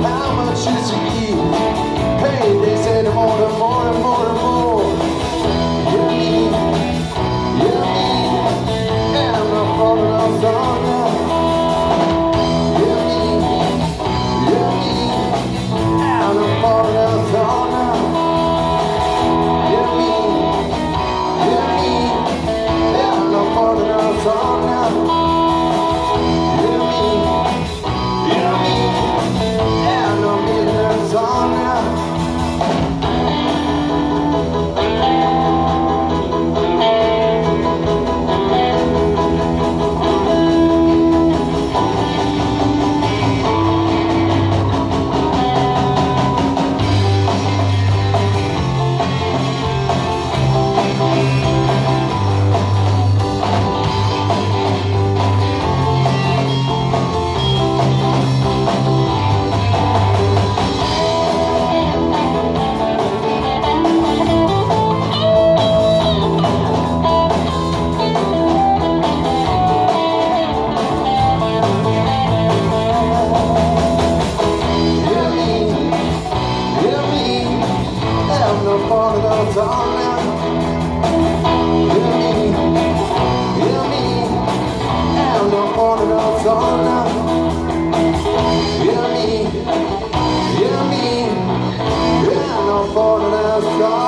how much is to give? Hey, they say the more, the more, the more, the more. You mean, and I'm not falling off on you. You mean, and I'm not falling off on you. You mean, and I'm not falling off on you. Falling out.